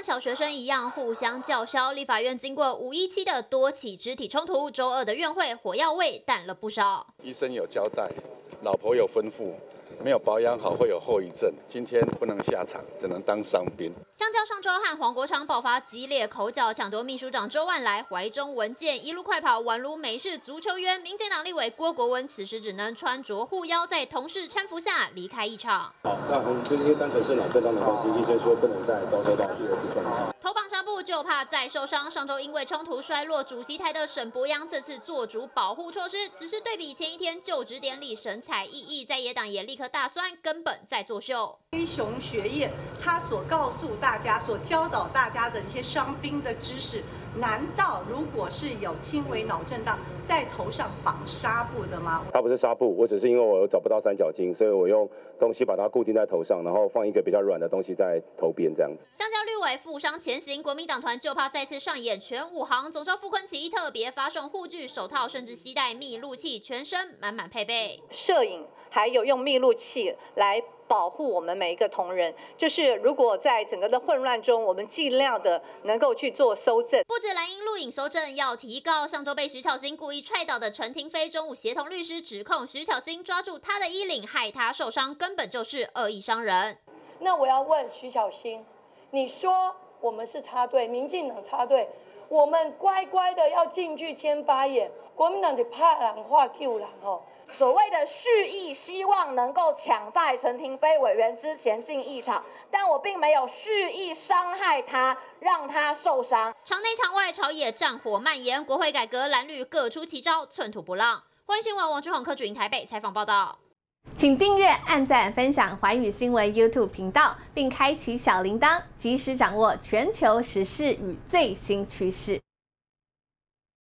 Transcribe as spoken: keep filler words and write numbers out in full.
小学生一样互相叫嚣。立法院经过五一七的多起肢体冲突，周二的院会火药味淡了不少。 医生有交代，老婆有吩咐。 没有保养好会有后遗症，今天不能下场，只能当伤兵。 相较上周和黄国昌爆发激烈口角，抢夺秘书长周万来怀中文件，一路快跑，宛如美式足球员。民进党立委郭国文此时只能穿着护腰，在同事搀扶下离开一场。 好，那我们最近因为单纯是脑震荡的关系，医生说不能再遭受到第二次撞击。 头绑纱布就怕再受伤。上周因为冲突摔落主席台的沈伯洋，这次做足保护措施，只是对比前一天就职典礼神采奕奕，在野党也立刻大酸，根本在作秀。 黑熊学院他所告诉大家、所教导大家的一些伤兵的知识，难道如果是有轻微脑震荡，在头上绑纱布的吗？ 它不是纱布，我只是因为我找不到三角巾，所以我用东西把它固定在头上，然后放一个比较软的东西在头边这样子。 相较绿委负伤前行，国民党团就怕再次上演全武行。总召傅昆萁特别发送护具、手套，甚至携带密录器，全身满满配备。 摄影还有用密录器来保护我们每一个同仁，就是如果在整个的混乱中，我们尽量的能够去做搜证。 不止蓝营录影搜证要提告，上周被徐巧芯故意踹倒的陈亭妃，中午协同律师指控徐巧芯抓住她的衣领，害她受伤，根本就是恶意伤人。 那我要问徐巧芯，你说我们是插队，民进党插队，我们乖乖的要进去签发言，国民党就怕人话救人哦。 所谓的蓄意希望能够抢在陈亭妃委员之前进议场，但我并没有蓄意伤害他，让他受伤。 场内场外朝野战火蔓延，国会改革蓝绿各出奇招，寸土不让。欢迎新闻王志宏、柯主营台北采访报道。 请订阅、按赞、分享寰宇新闻 YouTube 频道，并开启小铃铛，及时掌握全球时事与最新趋势。